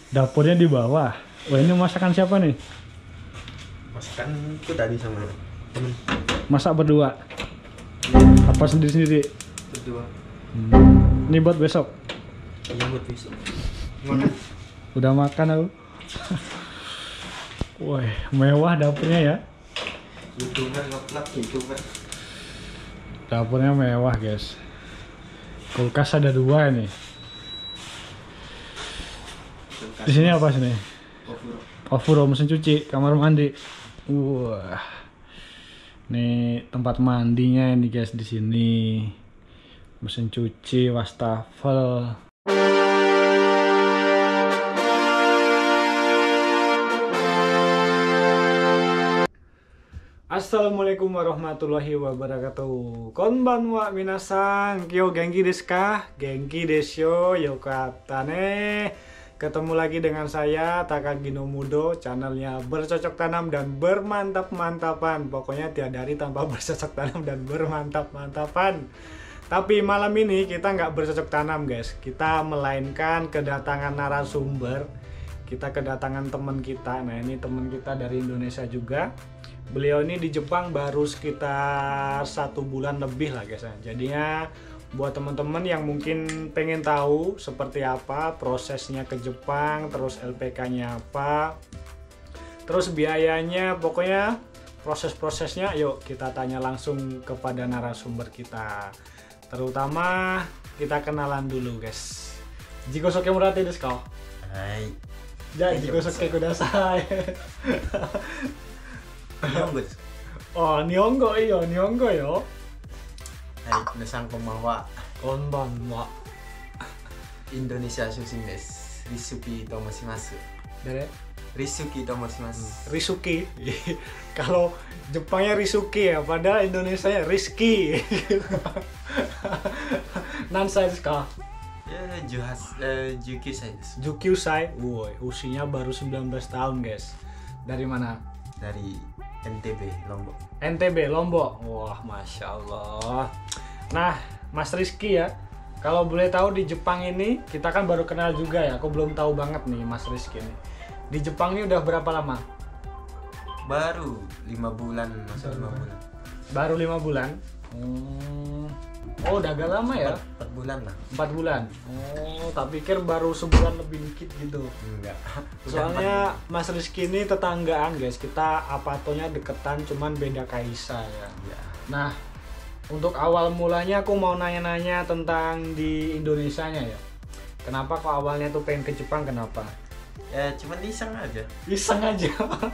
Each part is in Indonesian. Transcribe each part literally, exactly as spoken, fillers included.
Dapurnya di bawah. Wah, ini masakan siapa nih? Masakan itu tadi sama temen. Masak berdua? Apa sendiri-sendiri? Berdua. Hmm. Ini buat besok? Ini buat besok. Makan. Udah makan aku. Wah, mewah dapurnya ya. Youtuber ngeplak, youtuber. Dapurnya mewah guys. Kulkas ada dua nih. Di sini apa sini? Ofuro. Ofuro, mesin cuci, kamar mandi. Wah. Nih tempat mandinya ini guys di sini. Mesin cuci, wastafel. Assalamualaikum warahmatullahi wabarakatuh. Konbanwa minasan, kyo genki desu ka? Genki desu, yokatane. Ketemu lagi dengan saya Takagi no Mudo, channelnya bercocok tanam dan bermantap-mantapan. Pokoknya tiada hari tanpa bercocok tanam dan bermantap-mantapan. Tapi malam ini kita nggak bercocok tanam guys. Kita melainkan kedatangan narasumber. Kita kedatangan teman kita. Nah ini teman kita dari Indonesia juga. Beliau ini di Jepang baru sekitar satu bulan lebih lah guys. Jadinya buat teman-teman yang mungkin pengen tahu seperti apa prosesnya ke Jepang, terus L P K-nya apa, terus biayanya, pokoknya proses-prosesnya, yuk kita tanya langsung kepada narasumber kita. Terutama kita kenalan dulu guys. Jikosoke murate desu ka? Hai. Ja, jikosoke kudasai. Nihongo desu. Oh, Nihongo iyo, Nihongo yo. Hai, minasan konbanwa. Konbanwa. Indonesia Shushin desu. Risuki to moshimasu. Dari Risuki to moshimasu. Risuki. Kalau Jepangnya Risuki ya, padahal Indonesia nya Rizky. Nansai desu ka? Ya, juhas, eh, jukyusai desu. Jukyusai. Woi, usianya baru sembilan belas tahun, guys. Dari mana? Dari N T B, Lombok. N T B, Lombok. Wah, Masya Allah. Nah, Mas Rizky ya, kalau boleh tahu di Jepang ini, kita kan baru kenal juga ya, aku belum tahu banget nih Mas Rizky ini. Di Jepang ini udah berapa lama? Baru lima bulan, masa lima bulan. Baru lima bulan? Hmm. Oh, udah agak lama ya? Empat bulan lah. Empat bulan? Oh, tak pikir baru sebulan lebih dikit gitu. Enggak. Soalnya Mas Rizky ini tetanggaan guys, kita apatonya deketan, cuman beda kaisa ya. Ya. Nah, untuk awal mulanya aku mau nanya-nanya tentang di Indonesianya ya. Kenapa kok awalnya tuh pengen ke Jepang, kenapa? Ya cuman iseng aja. Iseng aja.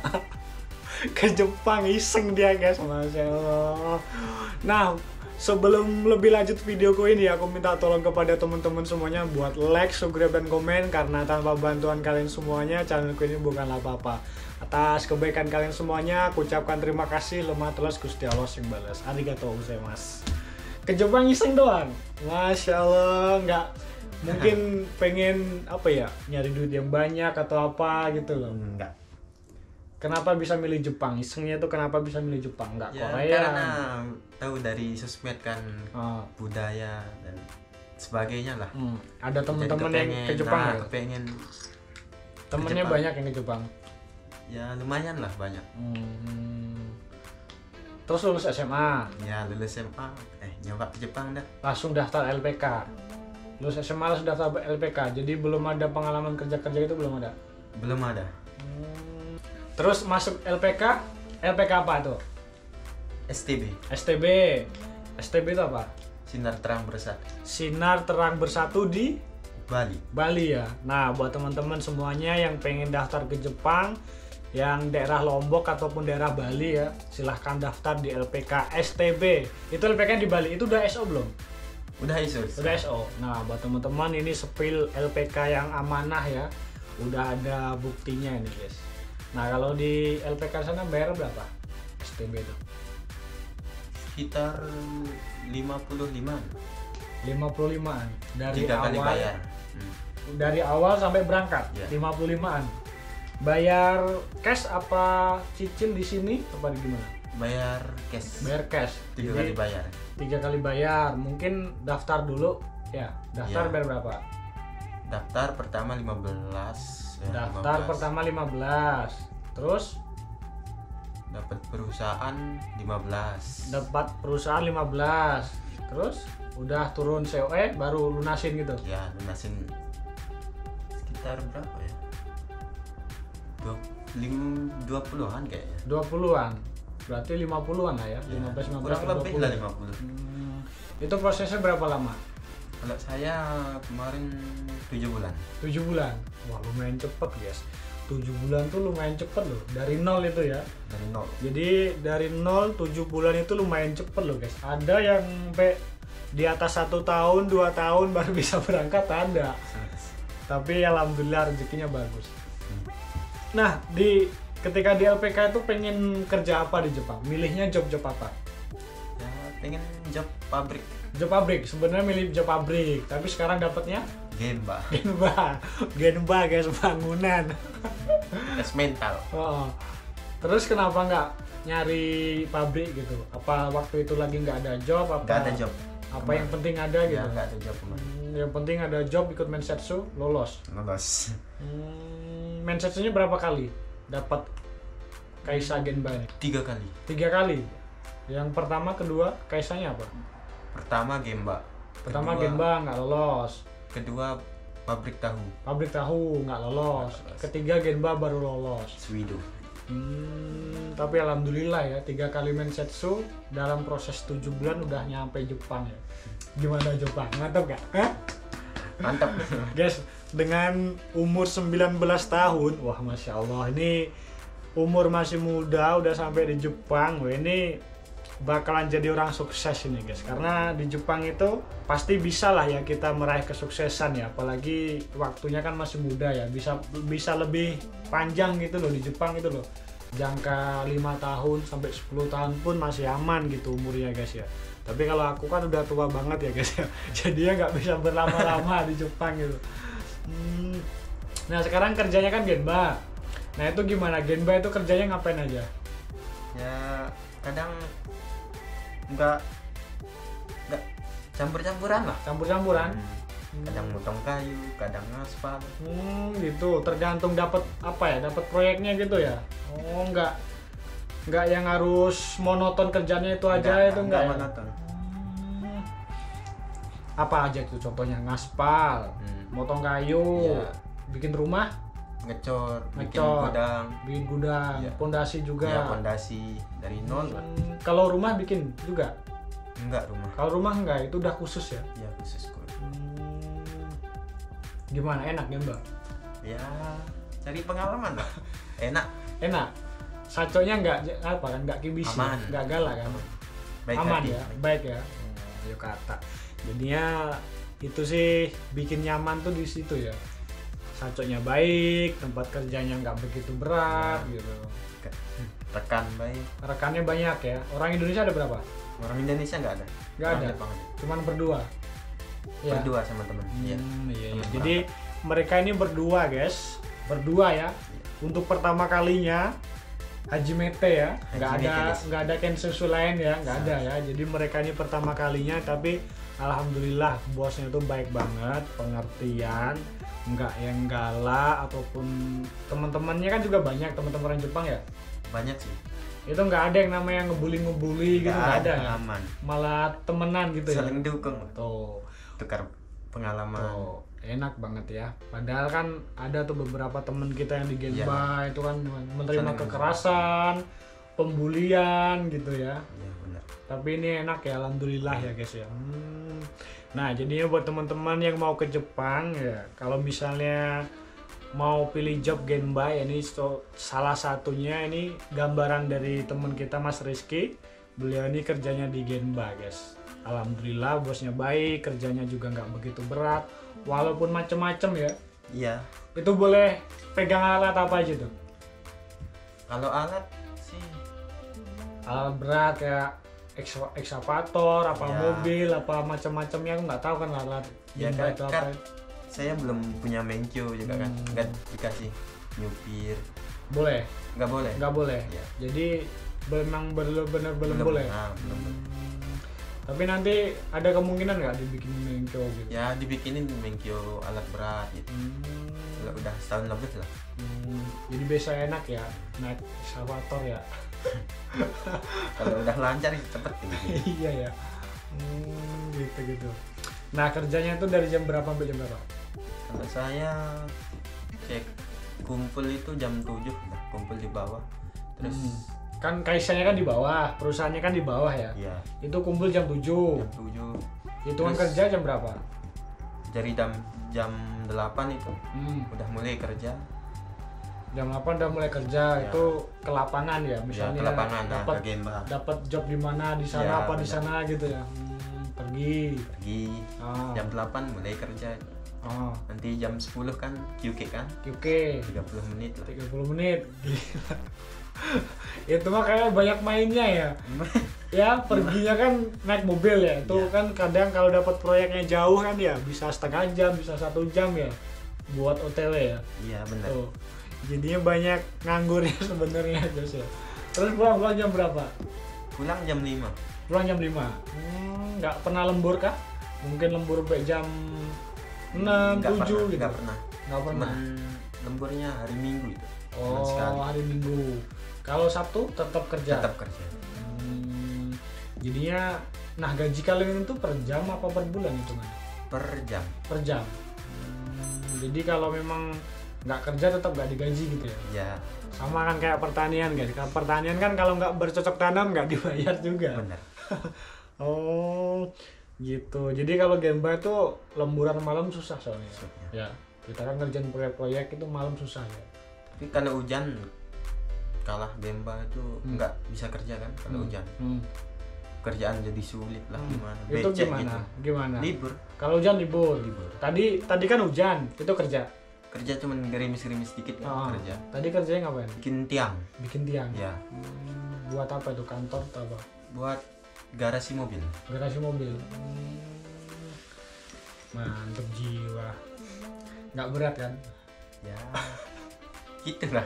Ke Jepang iseng dia guys, Masya Allah. Nah, sebelum lebih lanjut videoku ini, aku minta tolong kepada teman-teman semuanya buat like, subscribe, dan komen. Karena tanpa bantuan kalian semuanya, channelku ini bukanlah apa-apa. Atas kebaikan kalian semuanya, aku ucapkan terima kasih. Lemah telas Gusti Allah yang balas. Arigatou gozaimasu. Ke Jepang iseng doang, Masya Allah. Nggak mungkin pengen apa ya, nyari duit yang banyak atau apa gitu loh. Enggak. Kenapa bisa milih Jepang? Isengnya tuh kenapa bisa milih Jepang? Nggak Ya, Korea? karena tahu dari sosmed kan, Ah. budaya dan sebagainya lah. Hmm. Ada teman-teman Jadi yang kepengen, ke Jepang nah, ya? kepengen Temennya Jepang. banyak yang ke Jepang. Ya lumayan lah banyak. Hmm. Terus lulus S M A, Ya lulus S M A, eh nyoba ke Jepang dah. langsung daftar L P K. Lulus S M A langsung daftar L P K. Jadi belum ada pengalaman kerja-kerja itu, belum ada. Belum ada. Hmm. Terus masuk L P K, L P K apa tuh? S T B, S T B. S T B itu apa? Sinar Terang Bersatu, Sinar Terang Bersatu di Bali. Bali ya. Nah, buat teman-teman semuanya yang pengen daftar ke Jepang, yang daerah Lombok ataupun daerah Bali ya, silahkan daftar di L P K S T B. Itu L P K di Bali, itu udah S O belum? Udah iso. Udah S O. Nah, buat teman-teman ini sepil L P K yang amanah ya. Udah ada buktinya ini, guys. Nah, kalau di L P K sana bayar berapa? S T B itu. Sekitar lima puluh lima. lima puluh limaan dari Tiga awal. kali bayar. Hmm. Dari awal sampai berangkat, Ya. lima puluh limaan. Bayar cash apa cicil di sini apa gimana? Bayar cash. Bayar cash. Tiga Jadi, kali bayar. Tiga kali bayar. Mungkin daftar dulu ya. Daftar Ya. bayar berapa? Daftar pertama lima belas. Ya. Daftar lima belas. pertama lima belas. Terus Dapat perusahaan lima belas. dapat perusahaan lima belas. Terus udah turun C O E baru lunasin gitu. Ya, lunasin sekitar berapa ya? Dua, lim, dua puluhan kayaknya. dua puluhan. Berarti lima puluhan lah ya. Ya, lima belas lima belas kurang lebih lah lima puluh. Hmm, itu prosesnya berapa lama? Kalau saya kemarin tujuh bulan. tujuh bulan. Wah, lumayan cepet, guys. tujuh bulan tuh lumayan cepet loh. Dari nol itu ya. Dari nol. Jadi dari nol tujuh bulan itu lumayan cepet loh, guys. Ada yang sampai di atas satu tahun, dua tahun baru bisa berangkat ada. Tapi alhamdulillah rezekinya bagus. Nah, di ketika di L P K itu pengen kerja apa di Jepang? Milihnya job-job apa? Ya, pengen job pabrik. Job pabrik. Sebenarnya milih job pabrik, tapi sekarang dapatnya Gemba. Genba. Genba, guys, bangunan. Tes mental. Oh. Terus kenapa nggak nyari pabrik gitu? Apa waktu itu lagi nggak ada job? Apa Nggak ada job. Apa yang penting ada gitu? Ya, nggak ada job kemarin. Hmm, yang penting ada job, ikut Mensetsu, lolos. Lolos. Hmm, Mensetsunya berapa kali dapat Kaisa Genba ini? Tiga kali. Tiga kali. Yang pertama, kedua, Kaisanya apa? Pertama Gemba. Pertama Kedua- Genba nggak lolos. Kedua pabrik tahu. Pabrik tahu nggak lolos. Nggak lolos. Ketiga Genba baru lolos. Swido. Hmm, tapi alhamdulillah ya, tiga kali Mensetsu dalam proses tujuh bulan udah nyampe Jepang ya. Gimana Jepang? Mantap gak? Hah? Mantap. Guys, dengan umur sembilan belas tahun, wah Masya Allah, ini umur masih muda udah sampai di Jepang. Wah, ini bakalan jadi orang sukses ini guys, karena di Jepang itu pasti bisa lah ya kita meraih kesuksesan ya, apalagi waktunya kan masih muda ya, bisa bisa lebih panjang gitu loh di Jepang itu loh, jangka lima tahun sampai sepuluh tahun pun masih aman gitu umurnya guys ya. Tapi kalau aku kan udah tua banget ya guys ya, jadinya nggak bisa berlama-lama di Jepang gitu. Hmm. Nah sekarang kerjanya kan Genba, nah itu gimana, Genba itu kerjanya ngapain aja? Ya, kadang nggak nggak campur-campuran lah. Campur-campuran? Hmm. Kadang motong kayu, kadang aspal. Hmm, gitu. Tergantung dapat apa ya, dapat proyeknya gitu ya. Oh, enggak enggak yang harus monoton kerjanya itu aja, itu enggak, ya? monoton. Hmm. Apa aja itu contohnya? Ngaspal, Hmm. motong kayu, Iya. bikin rumah, Ngecor, bikin ngecor, gudang, bikin gudang, Iya. pondasi juga. ya pondasi dari nol lah. Hmm, kalau rumah bikin juga. Enggak rumah. Kalau rumah enggak, itu udah khusus ya. Ya khusus kok. Hmm. Gimana, enak ya, Mbak? Ya cari pengalaman lah. Enak, Enak. Saconya enggak apa kan, enggak kibis, Aman. enggak galak kan. baik Aman hati. ya, baik ya. Oh, yuk kata. Jadinya itu sih bikin nyaman tuh di situ ya. Saconya baik, tempat kerjanya nggak begitu berat Ya. gitu. Rekan baik. Rekannya banyak ya. Orang Indonesia ada berapa? Orang Indonesia nggak ada. Nggak Orang ada. Jepang aja. Cuman berdua. Ya. Berdua sama teman. Iya. Hmm, iya, iya. Teman Jadi mereka ini berdua guys, berdua ya. Untuk pertama kalinya Hajimete ya, nggak Hajimete, ada guys. nggak ada kensetsu lain ya, nggak ada ya. Jadi mereka ini pertama kalinya, tapi alhamdulillah bosnya tuh baik banget, pengertian, nggak yang galak ataupun teman-temannya kan juga banyak teman-teman orang Jepang ya. Banyak sih. Itu nggak ada yang namanya ngebully-ngebully gitu, Nggak nggak ada, ada, ya. aman. Malah temenan gitu ya. Saling dukung. Tuh. Tukar pengalaman. Oh, enak banget ya. Padahal kan ada tuh beberapa temen kita yang di Genba itu kan menerima Saling- kekerasan, pembulian gitu ya. Iya benar. Tapi ini enak ya, alhamdulillah ya guys ya. Hmm. Nah, jadinya buat teman-teman yang mau ke Jepang ya, kalau misalnya mau pilih job Genba ya, ini so- salah satunya ini gambaran dari teman kita Mas Rizky. Beliau ini kerjanya di Genba guys. Alhamdulillah bosnya baik, kerjanya juga nggak begitu berat, walaupun macem-macem ya. Iya. Itu boleh pegang alat apa aja tuh? Kalau alat sih Alat berat kayak eks- ekskavator, apa Ya. mobil, apa macam-macamnya, aku nggak tahu kan alat ya Genba kan, itu kan apa. saya belum punya menkyo juga kan. Hmm. Nggak dikasih nyupir. Boleh, Nggak boleh. nggak boleh. Ya. Jadi memang benar-benar belum boleh. Nah, belum boleh. Hmm. Tapi nanti ada kemungkinan nggak dibikin menkyo gitu? Ya dibikinin menkyo alat berat gitu. Hmm. kalau udah setahun lebih lah. Hmm, jadi biasa enak ya naik eskavator ya. Kalau udah lancar cepet gitu. Iya ya. Hmm, gitu gitu. Nah kerjanya itu dari jam berapa sampai jam berapa? Kalau saya cek kumpul itu jam tujuh lah, kumpul di bawah. Terus Hmm. Kan kaisanya kan di bawah, perusahaannya kan di bawah ya. ya Itu kumpul jam tujuh. jam tujuh. Hitungan Terus- kerja jam berapa? Dari jam jam delapan itu Hmm. udah mulai kerja. Jam delapan udah mulai kerja, Ya. itu ke lapangan ya, Ya, misalnya ke lapangan nah, dapat ke Gemba. dapat job di mana, di sana Ya, apa di benar. sana gitu ya. Hmm, pergi. Pergi Ah. jam delapan mulai kerja. Oh, Nanti jam sepuluh kan Q K kan oke. tiga puluh menit lah. tiga puluh menit. Gila. Itu mah kayak banyak mainnya ya. Ya, perginya kan naik mobil ya. Itu Ya. kan kadang kalau dapat proyeknya jauh kan ya, bisa setengah jam, bisa satu jam ya buat O T W ya. Iya benar. Tuh. Jadinya banyak nganggurnya sebenarnya Jos ya. Terus pulang-pulang jam berapa? Pulang jam lima. Pulang jam lima. Hmm, nggak pernah lembur kah? Mungkin lembur sampai jam enam, Nggak tujuh pernah, gitu. nggak pernah. Nggak pernah. Cuman lemburnya hari Minggu itu. Cuman Oh, sekali. hari Minggu. Kalau Sabtu tetap kerja. Tetap kerja. Hmm, jadinya, nah gaji kalian itu per jam apa per bulan itu kan? Per jam. Per jam. Hmm, jadi kalau memang nggak kerja tetap nggak digaji gitu ya? Ya Sama kan kayak pertanian guys. Kalau pertanian kan kalau nggak bercocok tanam nggak dibayar juga. benar. Oh, gitu. Jadi kalau Gemba itu lemburan malam susah soalnya. Maksudnya. Ya, kita kan ngerjain proyek-proyek itu malam susah ya. Tapi kalau hujan kalah Gemba itu Hmm. nggak bisa kerja kan kalau Hmm. hujan. Hmm. Kerjaan jadi sulit lah Hmm. gimana. Itu Becek gimana? gitu. Gimana? Libur. Kalau hujan libur. Libur. Tadi tadi kan hujan, itu kerja. Kerja cuman gerimis-gerimis dikit kan Ah, kerja. Tadi kerjanya ngapain? Bikin tiang. Bikin tiang. Ya, Hmm, buat apa itu? Kantor atau apa? buat garasi mobil. Garasi mobil. Hmm, mantep jiwa. Nggak berat kan? Ya. Gitulah.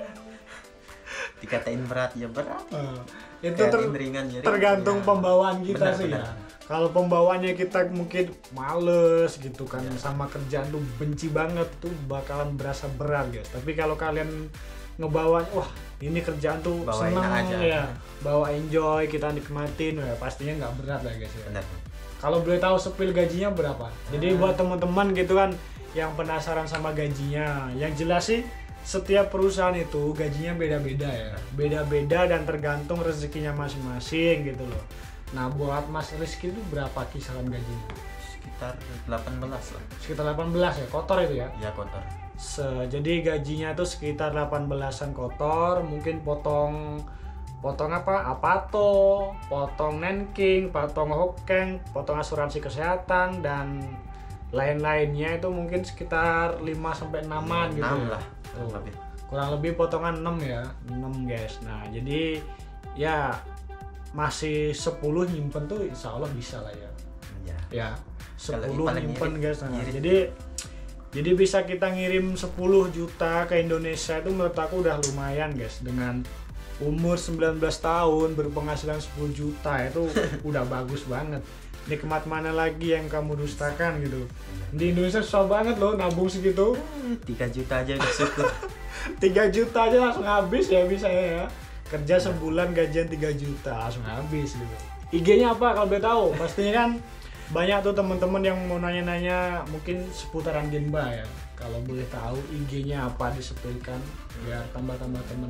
Dikatain berat ya berat. Eh, itu Kayak ter- ringan ya ringan. tergantung Ya. pembawaan kita Benar, sih benar. ya. Kalau pembawaannya kita mungkin males gitu kan, Ya. sama kerjaan tuh benci banget, tuh bakalan berasa berat guys. Tapi kalau kalian ngebawa, wah ini kerjaan tuh Bawa seneng enak aja. ya, bawa enjoy, kita nikmatin, ya pastinya nggak berat lah guys ya. Benar. Kalau boleh tahu sepil gajinya berapa? Jadi Hmm. buat teman-teman gitu kan yang penasaran sama gajinya, yang jelas sih setiap perusahaan itu gajinya beda-beda ya, beda-beda dan tergantung rezekinya masing-masing gitu loh. Nah buat Mas Rizky itu berapa kisaran gajinya? Sekitar delapan belas lah. Sekitar delapan belas ya, kotor itu ya. Ya kotor. Se- jadi gajinya tuh sekitar delapan belasan kotor, mungkin potong potong apa? Apato, potong Nenking, potong Hokeng, potong asuransi kesehatan dan lain-lainnya itu mungkin sekitar lima sampai enaman gitu. enam ya. lah. Tuh. Lebih. Kurang lebih potongan enam ya, enam guys. Nah, jadi ya masih sepuluh nyimpen tuh insya Allah bisa lah ya. Ya. Ya, Kalau sepuluh paling nyimpen ngirit- guys. Nah, ngirit. jadi jadi bisa kita ngirim sepuluh juta ke Indonesia itu menurut aku udah lumayan guys. Dengan umur sembilan belas tahun berpenghasilan sepuluh juta itu udah bagus banget. Nikmat mana lagi yang kamu dustakan gitu. Di Indonesia susah banget loh nabung segitu. tiga juta aja udah syukur. tiga juta aja langsung habis ya bisa ya. Kerja sebulan gajian tiga juta langsung habis gitu. I G-nya apa kalau boleh tahu? Pastinya kan banyak tuh teman-teman yang mau nanya-nanya mungkin seputaran Gemba ya. Kalau boleh tahu I G-nya apa disebutkan biar tambah-tambah temen.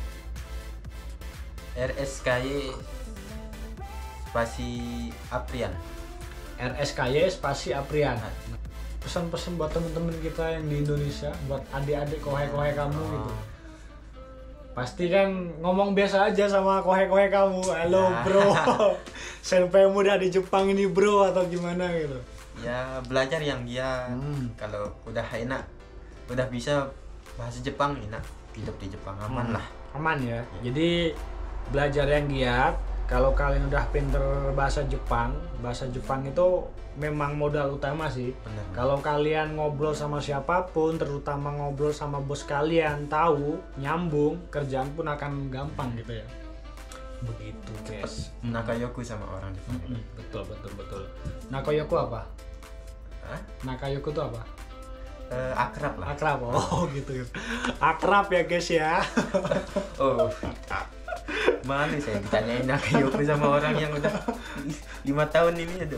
R S K Y spasi Aprian. R S K Y spasi Aprian. Pesan-pesan buat temen-temen kita yang di Indonesia, buat adik-adik kohai-kohai kamu gitu. Pasti kan ngomong biasa aja sama kohai-kohai kamu. Halo Ya. bro, senpai muda di Jepang ini bro atau gimana gitu. Ya belajar yang dia Hmm. kalau udah enak, udah bisa bahasa Jepang enak, hidup di Jepang aman Hmm. lah. Aman ya. Jadi belajar yang giat. Kalau kalian udah pinter bahasa Jepang, bahasa Jepang itu memang modal utama sih. Benar. Kalau kalian ngobrol sama siapapun, terutama ngobrol sama bos kalian, tahu, nyambung, kerjaan pun akan gampang gitu ya. Begitu guys. Nakayoku sama orang Jepang. Mm-mm, betul betul betul. Nakayoku apa? Hah? Nakayoku itu apa? eh, akrab lah. Akrab, oh gitu. Akrab ya guys ya. Oh, mana saya ditanyain Akayoko sama orang yang udah lima tahun ini aduh.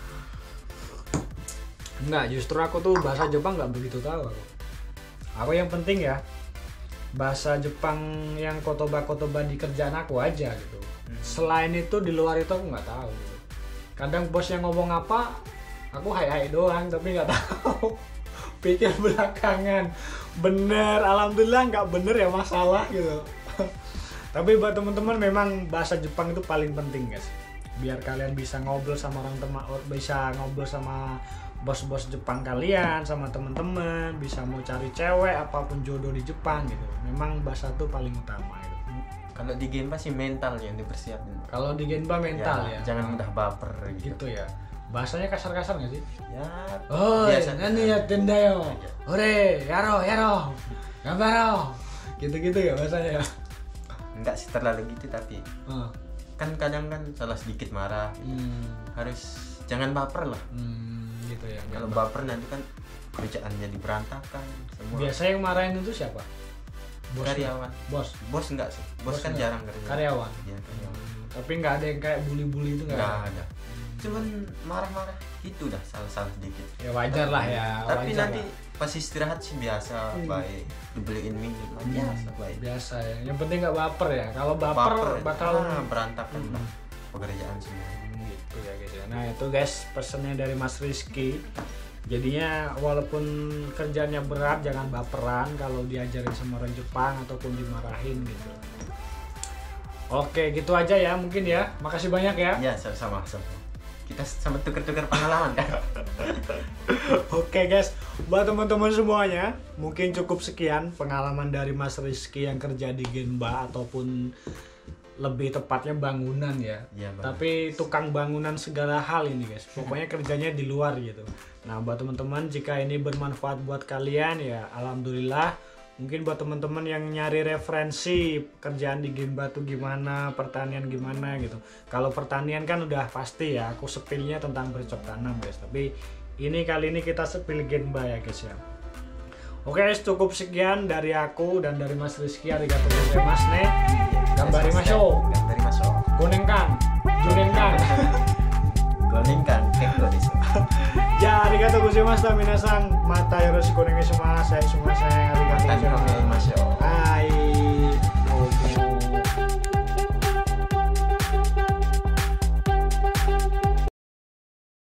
Enggak, justru aku tuh bahasa Jepang nggak begitu tahu aku. Aku yang penting ya bahasa Jepang yang kotoba-kotoba di kerjaan aku aja gitu. Hmm. Selain itu di luar itu aku nggak tahu. Gitu. Kadang bosnya ngomong apa, aku hai-hai doang tapi nggak tahu. Pikir belakangan bener, alhamdulillah nggak bener ya masalah gitu. Tapi buat teman-teman memang bahasa Jepang itu paling penting guys. Biar kalian bisa ngobrol sama orang teman, bisa ngobrol sama bos-bos Jepang kalian, sama teman-teman, bisa mau cari cewek apapun jodoh di Jepang gitu. Memang bahasa itu paling utama gitu. Kalau di Genba sih mental yang dipersiapin. Kalau di Genba mental ya. ya. Jangan mudah baper gitu. Gitu ya. Bahasanya kasar-kasar nggak sih? Ya. Oh, nani yatten da yo. Ore, yaro, yaro. Gambaro. Gitu-gitu ya bahasanya. Enggak sih terlalu gitu tapi Uh. kan kadang kan salah sedikit marah gitu. Hmm. Harus jangan baper lah. Hmm, gitu ya. Kalau baper nanti kan kerjaannya diberantakan semua. Biasanya yang marahin itu siapa? Bos, karyawan. Bos. Bos enggak sih. Bos, Bos kan enggak. Jarang kerja. Karyawan. Iya, karyawan. Hmm, tapi nggak ada yang kayak bully-bully itu nggak? Nggak ada. Hmm. Cuman marah-marah gitu dah salah-salah sedikit. Ya wajar lah ya. Tapi wajar nanti lah. pas istirahat sih biasa hmm. baik dibeliin minum hmm. biasa baik. Biasa ya. Yang penting nggak baper ya. Kalau baper, baper bakal ah, berantakan hmm. lah pekerjaan semua. Hmm, gitu ya guys ya. Nah itu guys pesannya dari Mas Rizky. Jadinya walaupun kerjanya berat jangan baperan kalau diajarin sama orang Jepang ataupun dimarahin gitu. Oke gitu aja ya mungkin ya. Makasih banyak ya. Ya sama-sama. Kita sama tuker-tuker pengalaman kan. Oke guys, buat teman-teman semuanya, mungkin cukup sekian pengalaman dari Mas Rizky yang kerja di Genba ataupun lebih tepatnya bangunan ya. Ya tapi tukang bangunan segala hal ini guys. Pokoknya kerjanya di luar gitu. Nah, buat teman-teman jika ini bermanfaat buat kalian ya alhamdulillah. Mungkin buat teman-teman yang nyari referensi kerjaan di Genba tuh gimana, pertanian gimana gitu. Kalau pertanian kan udah pasti ya, aku sepilnya tentang bercocok tanam guys. Tapi ini kali ini kita sepil Genba ya guys ya. Oke guys, cukup sekian dari aku dan dari Mas Rizky. Arigatou gozaimasu ne. Gambarimashou. Gambarimashou. Gonenkan. Junenkan. Gonenkan. Kekko desu. Ya, arigatou gozaimasu minasan. Mata yoroshiku onegai shimasu. Sumimasen. Arigatou gozaimasu. Arigatou gozaimasu. Hai.